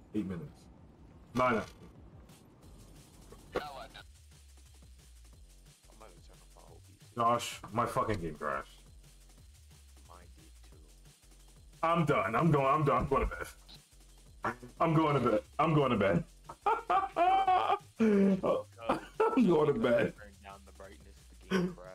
8 minutes. 9. I'm not even checking for OBC. Josh, my fucking game crashed. Mine did too. I'm done. I'm done. I'm going to bed. I'm going to bed. I'm going to bed. I'm going to bed. Turn down the brightness of the game crash.